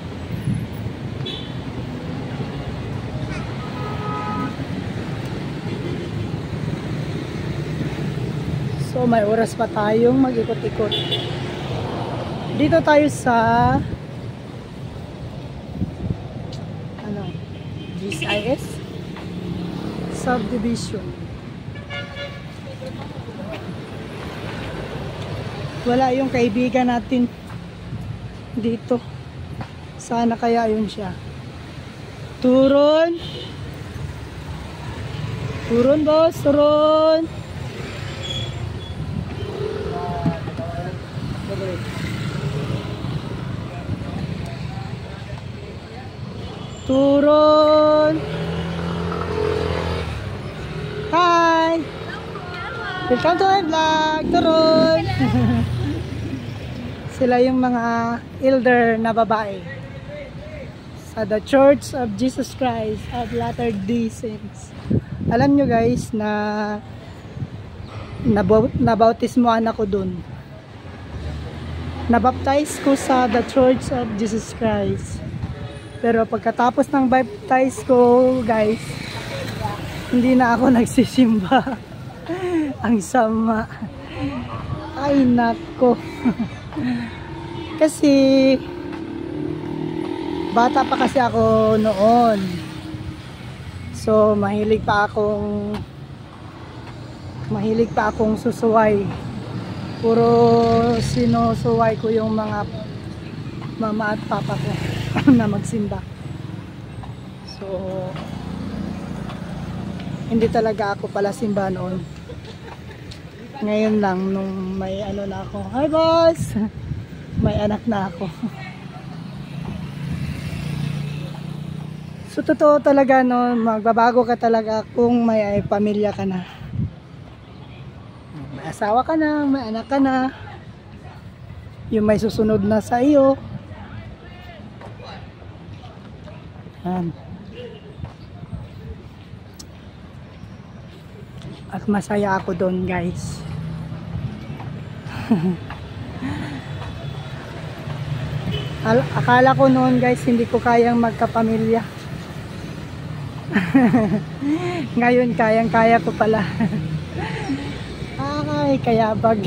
So may oras pa tayong mag-ikot-ikot. Dito tayo sa GIS subdivision. Wala yung kaibigan natin dito. Sana kaya yun siya. Turun. Turun boss, turun. Turun. Hi. Welcome to my vlog. Turun. Sila yung mga elder na babae sa The Church of Jesus Christ of Latter-day Saints. Alam nyo guys na nabautismoan ako dun. Nabaptize ko sa The Church of Jesus Christ. Pero pagkatapos ng baptize ko guys, hindi na ako nagsisimba. Ang sama. Ay nako. Kasi bata pa kasi ako noon. So mahilig pa akong susuway. Puro sinusuway ko yung mga mama at papa ko na magsimba. So hindi talaga ako pala simba noon. Ngayon lang nung may ano na ako. Hi boss! May anak na ako. So totoo talaga no, magbabago ka talaga kung may pamilya ka na. May asawa ka na, may anak ka na. Yung may susunod na sa iyo. Yan. At masaya ako doon guys. Akala ko noon guys hindi ko kayang magkapamilya. Ngayon kayang-kaya ko pala. Ay, kayabag.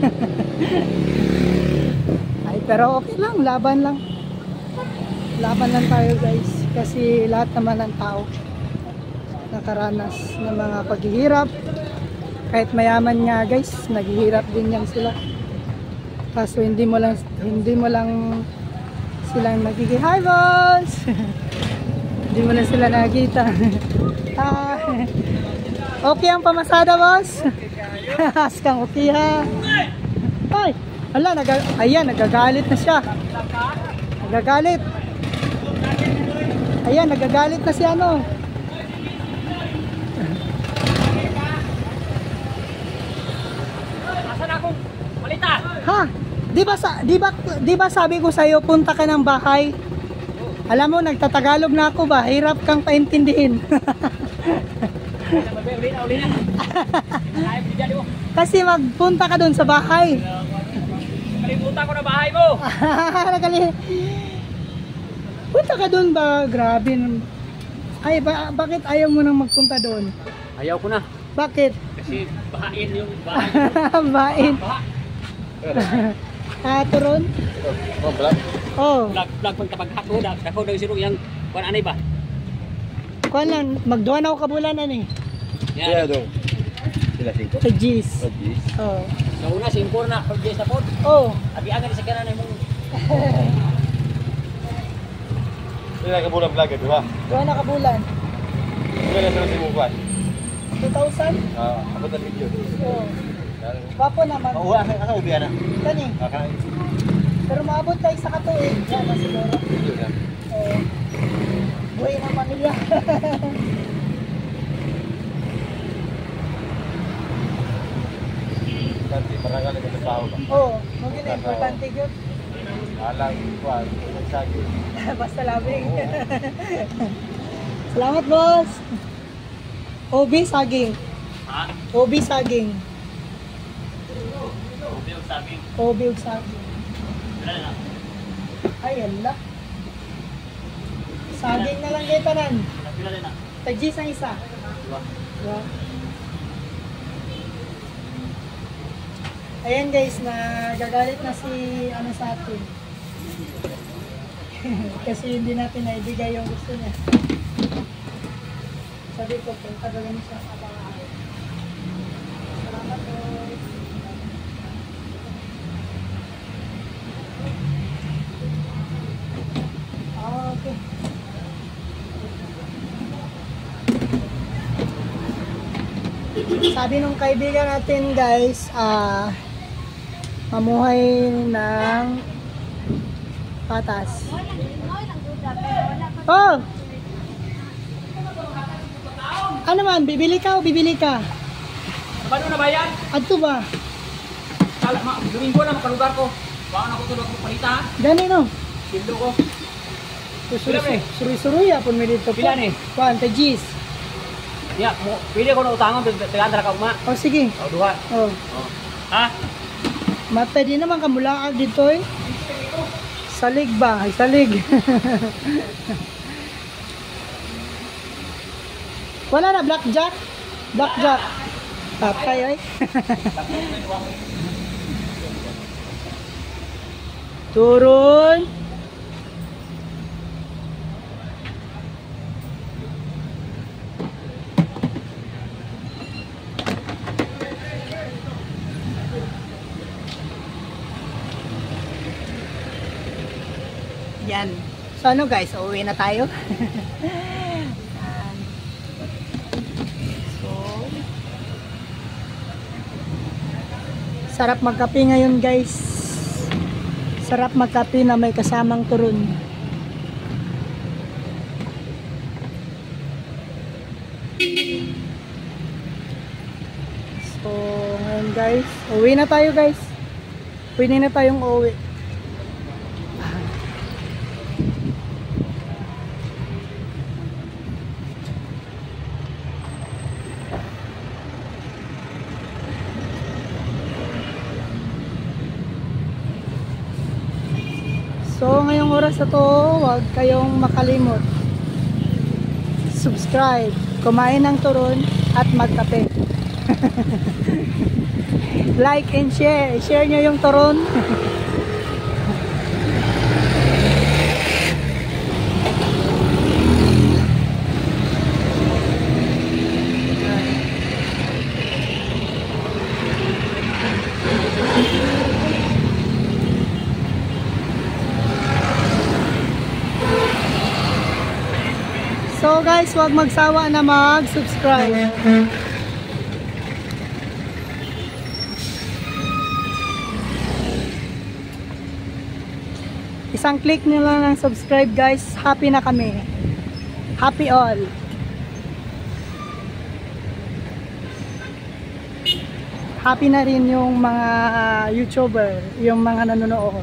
Ay, pero okay lang, laban lang. Laban lang tayo guys. Kasi lahat naman ng tao nakaranas ng mga paghihirap. Kahit mayaman nga guys, naghihirap din yan sila. Kaso hindi mo lang silang nagiging hi boss. Hindi mo na sila nakita. Ah, okay ang pamasada, boss? Askang okay ha. Ay, ala, ayan, nagagalit na siya. Nagagalit. Ayan, nagagalit na si ano. Asan akong malita? Ha? Di ba sabi ko sa iyo punta ka ng bahay? Alam mo, nagtatagalog na ako ba? Hirap kang paintindihin. Uli na. Ay, bigyan mo. Kasi magpunta ka doon sa bahay. Kalimutan ko na bahay mo. Punta ka doon ba? Grabe. Ay, bakit ayaw mo nang magpunta doon? Ayaw ko na. Bakit? Kasi bahain yung bahay. Bain. Turon? Oh, black. Oh. Vlog pag tapaghako dako daw siro yang kuan anay ba? Kuan lang, magduha na ako kabulanan eh. Yeah, dong. Sila 5. Sa G's. Jeez. Oh. Sa una simpor na pag sa pod. Oh. Abi agad sa kanan mo. Sila ka bulan vlog di ba? Duha na kabulan. Sila na sa simukan. 2,000? Ako ta video. Oh. Wapo naman. Oo, asa ubi ana. Kani. Kakain. Pero maabot tayo sa katuig. Yan na siguro. Video na. Oh. Buhay ng pamilya. Kanti parangal ka sa tao ba? Oh, mungkin importante yun. Alang kuan, sagi. Basta labing. Salamat, boss. OB saging. Ha? OB saging. Ubi og sabi. OB ug saging. Dala na. Ay, ala. Saging na lang kayo tanan. Pila na. Tag-G's ang isa. Diba? Diba? Ayan guys, nagagalit na si ano sa atin. Kasi hindi natin naibigay yung gusto niya. Sabi ko, punta gawin siya sa bahay. Salamat po. Okay. Sabi nung kaibigan natin guys, mamuhay ng patas. Oh! Ano man, bibili ka o bibili ka? Paano na ba yan? Adto ba? Kala ma, Domingo na makalugar ko. Baka na ko tulog ko palita. Gani no? Sindro ko. Pila, pre? Suri-suruya po mi dito po. Pila ni? Kuan, Tag-G's. Ya, mo pili ko na utangon tegan ka uma. O sige. O duha. Oh. Ha? Mata din naman kamulaag dito eh. Salig ba? Ay, salig. Wala na blackjack? Blackjack. Patay ay. Turun. Yan. So ano guys, uuwi na tayo. So sarap magkape ngayon guys. Sarap magkape na may kasamang turun. So ngayon guys, uuwi na tayo guys. Pwede na tayong uuwi. So ngayong oras na to, huwag kayong makalimot. Subscribe, kumain ng turon at magkape. Like and share. Share nyo yung turon. guys, huwag magsawa na mag-subscribe. Isang click nyo lang ng subscribe guys, happy na kami. Happy all. Happy na rin yung mga YouTuber, yung mga nanonood.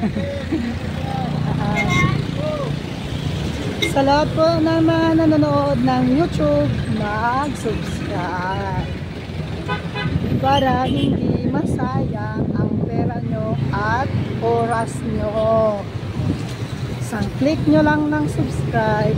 Sa lahat po ng mga nanonood ng YouTube, mag-subscribe para hindi masayang ang pera nyo at oras nyo. Isang click nyo lang ng subscribe.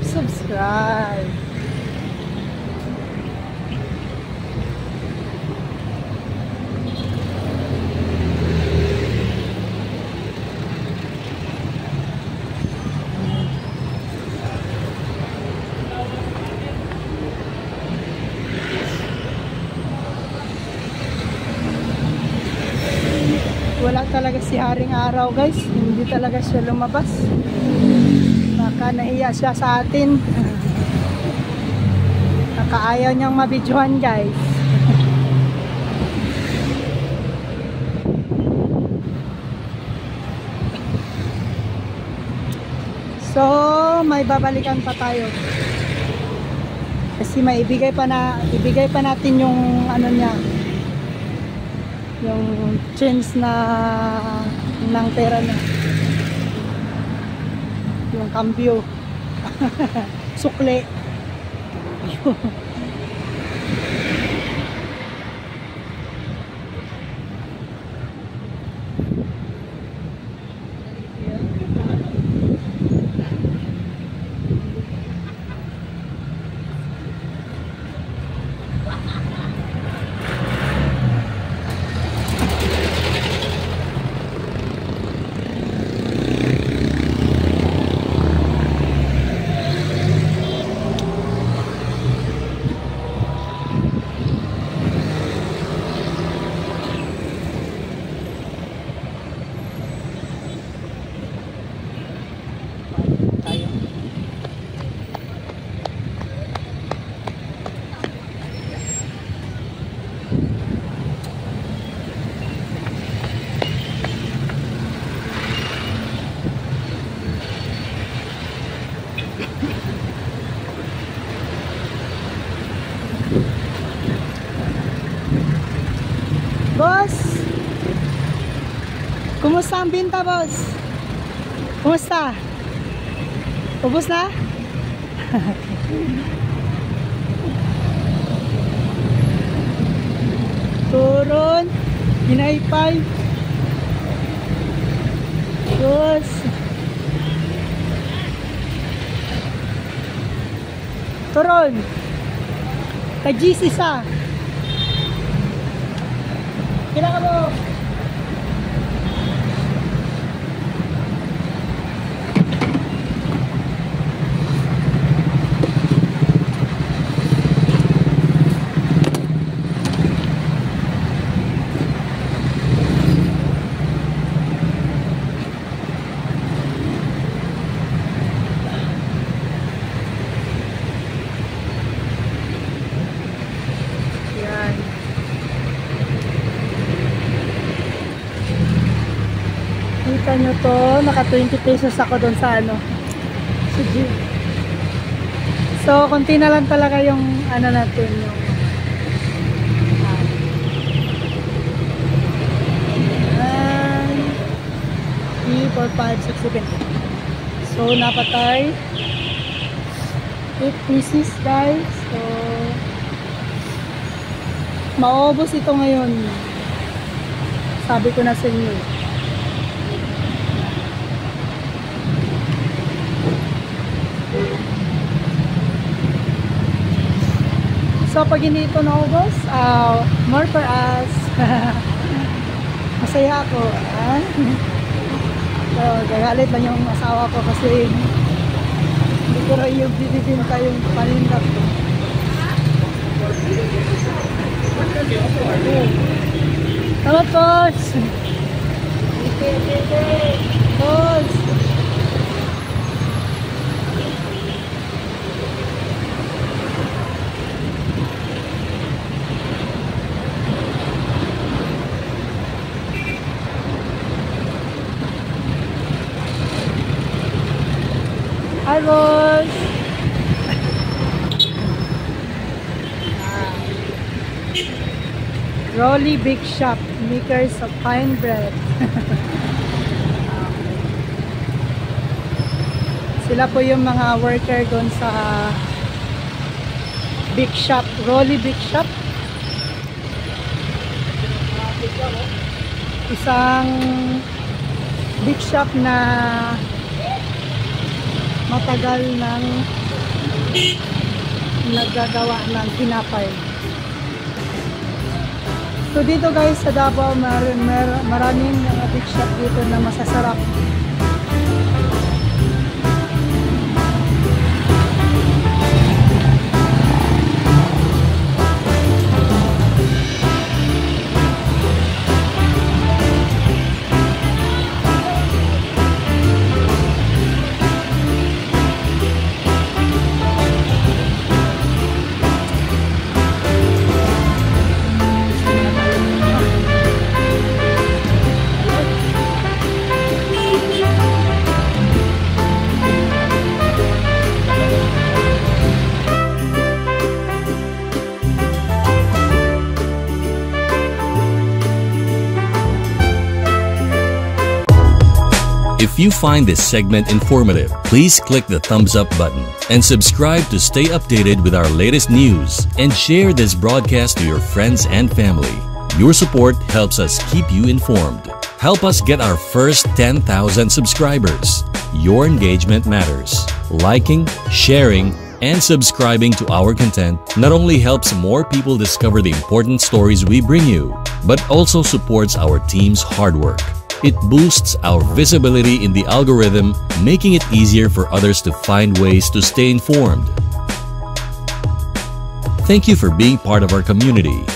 Wala talaga si Haring Araw guys, hindi talaga siya lumabas. Baka nahiya siya sa atin. Nakaayaw niyang mabidyohan guys. So may babalikan pa tayo. Kasi may ibigay pa natin yung ano niya, yung change na ng pera na, yung cambio. Sukle. Boss, kumusta ang binta, boss? Kumusta? Ubus na? Turon, hinaypay. Boss. Turon, kajis isa. Kailan ka mo? Kita nyo to, naka 20 pesos ako doon sa ano, sa gym. So, konti na lang talaga yung ano natin, yung 3, 4, 5, 6, 7. So, napatay 8 pieces guys. So, maubos ito ngayon. Sabi ko na sa inyo. So pag hindi ito naubos, more for us. Masaya ako. So gagalit lang yung asawa ko kasi hindi ko rin yung bibibinta yung panindak ko. Salamat, boss! Boss! Hi, boss! Rolly Big Shop, makers of fine bread. Sila po yung mga worker doon sa Big Shop, Rolly Big Shop. Isang big shop na matagal nang naggagawa ng tinapay. So dito guys sa Davao maraming mga big shop dito na masasarap. If you find this segment informative, please click the thumbs up button and subscribe to stay updated with our latest news and share this broadcast to your friends and family. Your support helps us keep you informed. Help us get our first 10,000 subscribers. Your engagement matters. Liking, sharing, and subscribing to our content not only helps more people discover the important stories we bring you, but also supports our team's hard work. It boosts our visibility in the algorithm, making it easier for others to find ways to stay informed. Thank you for being part of our community.